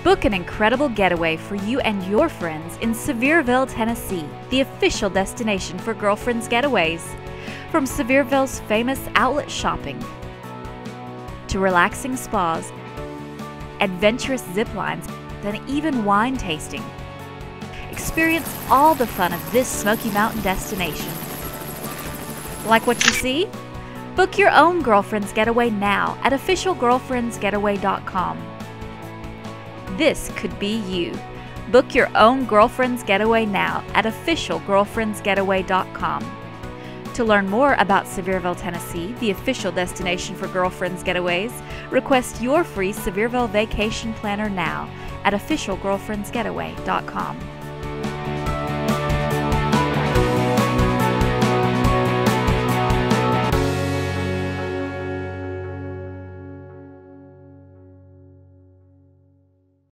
Book an incredible getaway for you and your friends in Sevierville, Tennessee, the official destination for girlfriends getaways. From Sevierville's famous outlet shopping to relaxing spas, adventurous zip lines, and even wine tasting. Experience all the fun of this Smoky Mountain destination. Like what you see? Book your own girlfriend's getaway now at officialgirlfriendsgetaway.com. This could be you. Book your own girlfriend's getaway now at officialgirlfriendsgetaway.com. To learn more about Sevierville, Tennessee, the official destination for girlfriends getaways, request your free Sevierville vacation planner now at officialgirlfriendsgetaway.com.